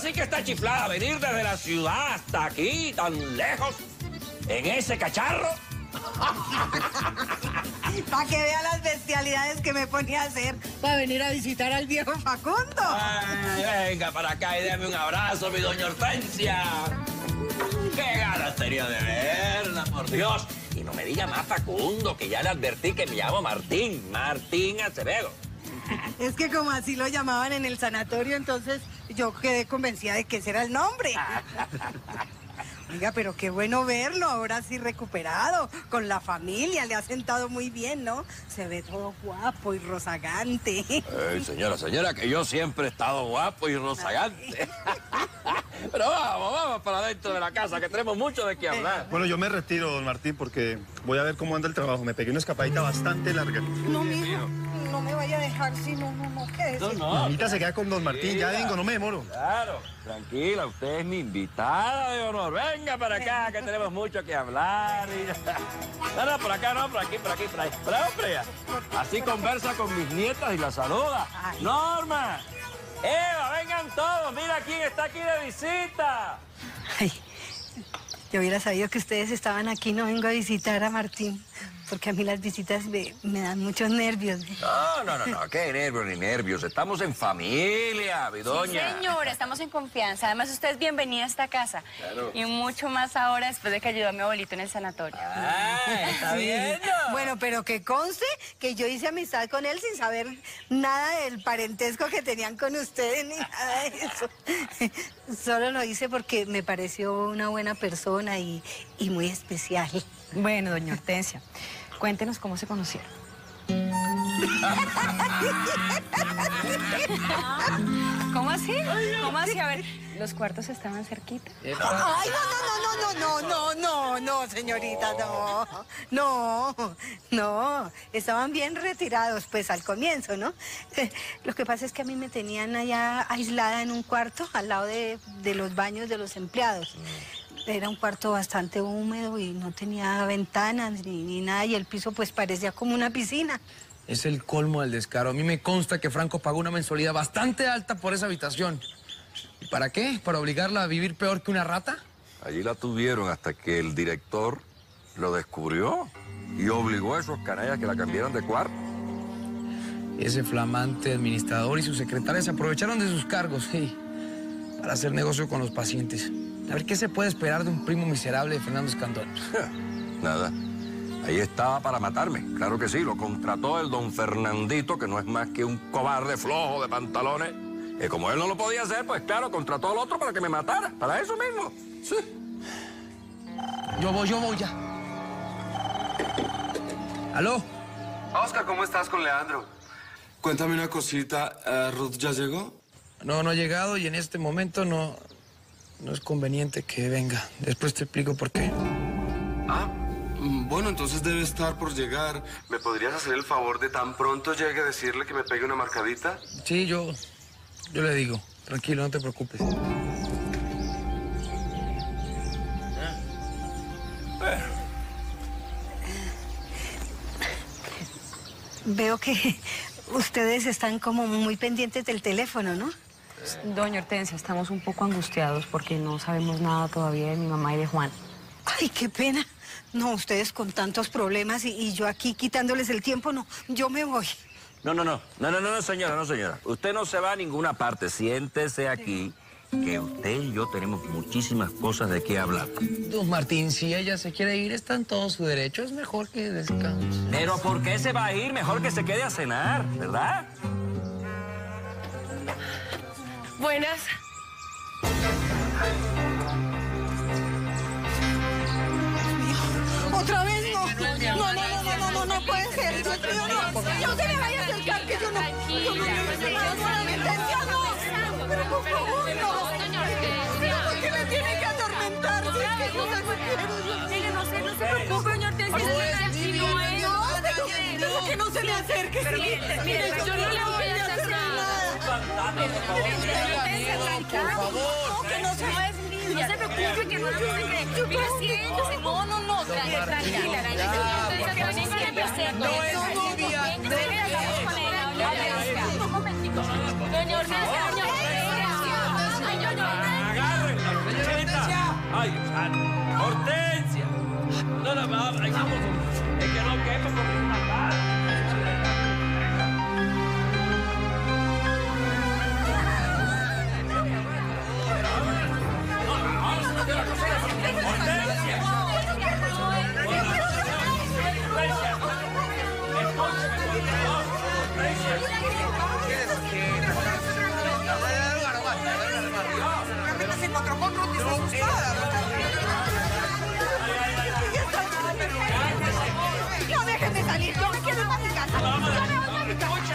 sí que está chiflada venir desde la ciudad hasta aquí, tan lejos, en ese cacharro. Para que vea las bestialidades que me ponía a hacer para venir a visitar al viejo Facundo. Ay, venga para acá y déme un abrazo, mi doña Hortensia. ¡Qué ganas tenía de verla, por Dios! Y no me diga más Facundo, que ya le advertí que me llamo Martín Acevedo. Es que como así lo llamaban en el sanatorio, entonces yo quedé convencida de que ese era el nombre. Oiga, pero qué bueno verlo, ahora sí recuperado, con la familia, le ha sentado muy bien, ¿no? Se ve todo guapo y rozagante. Señora, que yo siempre he estado guapo y rozagante. Pero vamos para adentro de la casa, que tenemos mucho de qué hablar. Bueno, yo me retiro, don Martín, porque voy a ver cómo anda el trabajo. Me pegué una escapadita bastante larga. No, mijo, no me vaya a dejar, si no, quédese. No. Mamita se queda con don Martín, ya vengo, no me demoro. Claro, tranquila, usted es mi invitada de honor. Venga para acá, que tenemos mucho que hablar. No, por acá no, por aquí. Pero hombre, así conversa con mis nietas y las saluda. Ay. Norma, Eva, vengan todos, mira quién está aquí de visita. Ay, yo hubiera sabido que ustedes estaban aquí, no vengo a visitar a Martín, porque a mí las visitas me dan muchos nervios. No, qué nervios ni nervios. Estamos en familia, mi doña. Sí, señora, estamos en confianza. Además, usted es bienvenida a esta casa. Claro. Y mucho más ahora después de que ayudó a mi abuelito en el sanatorio. ¿Está viendo? Bueno, pero que conste que yo hice amistad con él sin saber nada del parentesco que tenían con ustedes ni nada de eso. Solo lo hice porque me pareció una buena persona y muy especial. Bueno, doña Hortensia, cuéntenos cómo se conocieron. ¿Cómo así? ¿Cómo así? A ver, ¿los cuartos estaban cerquita? Ay, no, señorita, no. Estaban bien retirados, pues, al comienzo, ¿no? Lo que pasa es que a mí me tenían allá aislada en un cuarto al lado de los baños de los empleados. Era un cuarto bastante húmedo y no tenía ventanas ni nada, y el piso, pues, parecía como una piscina. Es el colmo del descaro. A mí me consta que Franco pagó una mensualidad bastante alta por esa habitación. ¿Y para qué? ¿Para obligarla a vivir peor que una rata? Allí la tuvieron hasta que el director lo descubrió y obligó a esos canallas que la cambiaran de cuarto. Ese flamante administrador y su secretaria se aprovecharon de sus cargos, sí, para hacer negocio con los pacientes. A ver, ¿qué se puede esperar de un primo miserable de Fernando Escandón? Nada. Ahí estaba para matarme. Claro que sí, lo contrató el don Fernandito, que no es más que un cobarde flojo de pantalones. Y como él no lo podía hacer, pues claro, contrató al otro para que me matara. Para eso mismo. Sí. Yo voy ya. ¿Aló? Oscar, ¿cómo estás con Leandro? Cuéntame una cosita, ¿Ruth ya llegó? No ha llegado y en este momento no es conveniente que venga. Después te explico por qué. Bueno, entonces debe estar por llegar. ¿Me podrías hacer el favor de tan pronto llegue a decirle que me pegue una marcadita? Sí, yo le digo. Tranquilo, no te preocupes. Veo que ustedes están como muy pendientes del teléfono, ¿no? Doña Hortensia, estamos un poco angustiados porque no sabemos nada todavía de mi mamá y de Juan. Ay, qué pena. No, ustedes con tantos problemas y yo aquí quitándoles el tiempo, no, yo me voy. No, señora, no, señora. Usted no se va a ninguna parte. Siéntese aquí, que usted y yo tenemos muchísimas cosas de qué hablar. Don Martín, si ella se quiere ir, está en todo su derecho. Es mejor que descanse. Pero ¿por qué se va a ir? Mejor que se quede a cenar, ¿verdad? Buenas. ¿Otra vez? No puede ser. Dios mío, no se me vaya a acercar, que yo no. Pero por favor, no. ¿Por qué me tiene que atormentar? Si es que yo no quiero. No se preocupe, doña Hortensia. Digo que no se me acerque. Mire, yo no le voy a hacer nada. Por favor. Que no se No se preocupe, que no se preocupe. Mire, siéntese. No. Tranquila. No es novia. Un momentico. Doña Hortensia. Ay, Dios santo. ¡Hortensia! No, ahí vamos. Es que no quepa con ninguna parte. Se encontró con Ruth y está asustada. No, déjenme salir, yo me quedo en mi casa. Yo me voy a mi casa.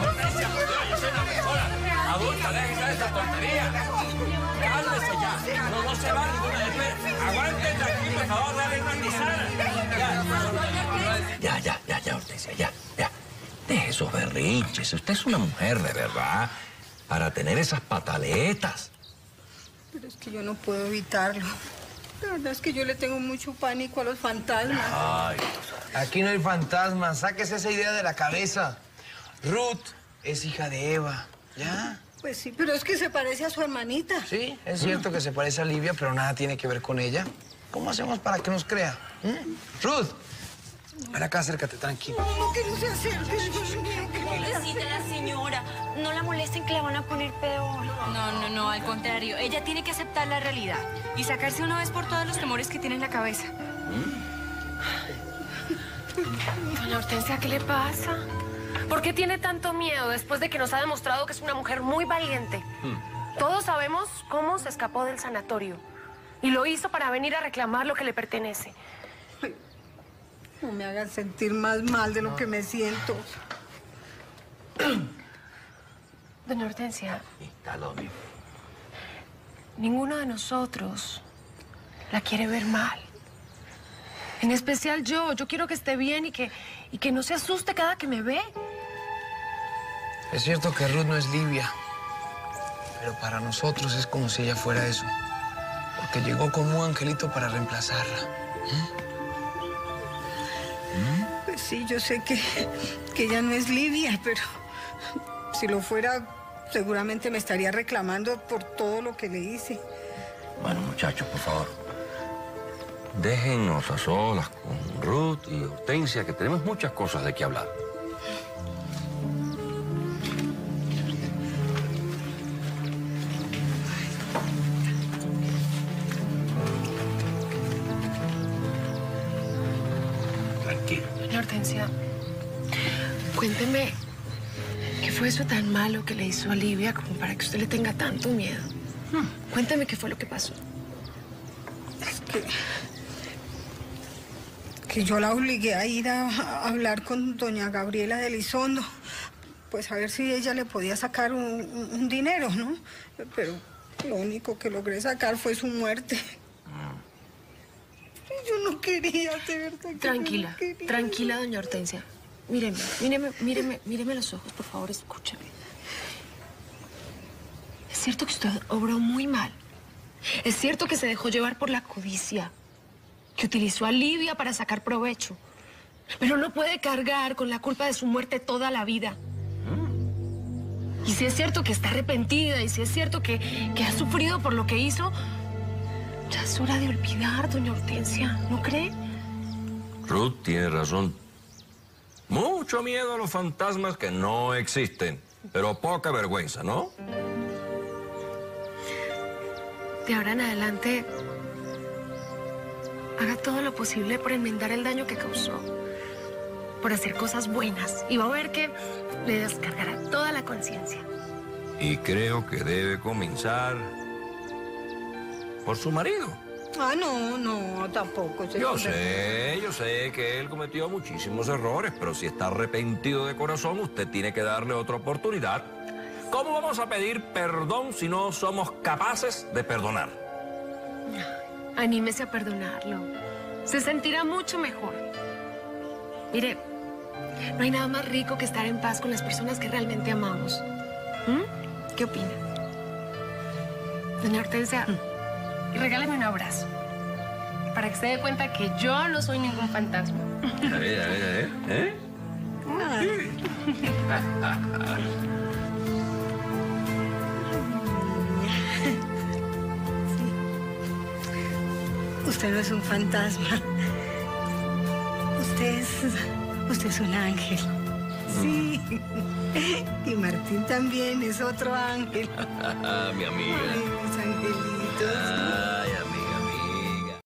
Adulta, déjense esa tontería. Cálmese ya. No se va ninguna vez. Aguántense aquí, por favor, dale una tisana. Ya, Hortensia, ya. Deje esos berrinches. Usted es una mujer de verdad para tener esas pataletas. Pero es que yo no puedo evitarlo. La verdad es que yo le tengo mucho pánico a los fantasmas. Ay, Aquí no hay fantasmas. Sáquese esa idea de la cabeza. Ruth es hija de Eva. ¿Ya? Pues sí, pero es que se parece a su hermanita. Sí, es cierto que se parece a Livia, pero nada tiene que ver con ella. ¿Cómo hacemos para que nos crea? Ruth, ven acá, acércate, tranquila. No, que no se acerque. Pobrecita la señora. No la molesten que la van a poner peor. No, al contrario. Ella tiene que aceptar la realidad y sacarse una vez por todas los temores que tiene en la cabeza. Doña Hortensia, ¿qué le pasa? ¿Por qué tiene tanto miedo después de que nos ha demostrado que es una mujer muy valiente? Todos sabemos cómo se escapó del sanatorio y lo hizo para venir a reclamar lo que le pertenece. No me hagan sentir más mal de lo que me siento. Doña Hortensia, está lo mismo. ninguno de nosotros la quiere ver mal. En especial yo. Yo quiero que esté bien y que no se asuste cada que me ve. Es cierto que Ruth no es Livia, pero para nosotros es como si ella fuera eso. Porque llegó como un angelito para reemplazarla. Pues sí, yo sé que ella no es Livia, pero si lo fuera, seguramente me estaría reclamando por todo lo que le hice. Bueno, muchachos, por favor. Déjennos a solas con Ruth y Hortensia, que tenemos muchas cosas de qué hablar. Tranquilo. Doña Hortensia, cuénteme, ¿qué fue eso tan malo que le hizo a Livia como para que usted le tenga tanto miedo? Cuénteme qué fue lo que pasó. Es que yo la obligué a ir a hablar con doña Gabriela de Elizondo, pues a ver si ella le podía sacar un dinero, ¿no? Pero lo único que logré sacar fue su muerte. Yo no quería, de verdad. Tranquila, no quería. tranquila, doña Hortensia. Míreme los ojos, por favor, escúcheme. Es cierto que usted obró muy mal. Es cierto que se dejó llevar por la codicia, que utilizó a Livia para sacar provecho. Pero no puede cargar con la culpa de su muerte toda la vida. Y si es cierto que está arrepentida, y si es cierto que ha sufrido por lo que hizo, ya es hora de olvidar, doña Hortensia, ¿no cree? Ruth tiene razón. Mucho miedo a los fantasmas que no existen, pero poca vergüenza, ¿no? De ahora en adelante, haga todo lo posible por enmendar el daño que causó, por hacer cosas buenas, y va a ver que le descargará toda la conciencia. Y creo que debe comenzar por su marido. Ah, no, tampoco. Yo sé que él cometió muchísimos errores, pero si está arrepentido de corazón, usted tiene que darle otra oportunidad. ¿Cómo vamos a pedir perdón si no somos capaces de perdonar? Anímese a perdonarlo. Se sentirá mucho mejor. Mire, no hay nada más rico que estar en paz con las personas que realmente amamos. ¿Qué opina? Doña Hortensia, regáleme un abrazo. Para que se dé cuenta que yo no soy ningún fantasma. A ver, ¿eh? Usted no es un fantasma. Usted es un ángel. Sí. Y Martín también es otro ángel. Mi amiga. Ay, mis angelitos. Ay, amiga.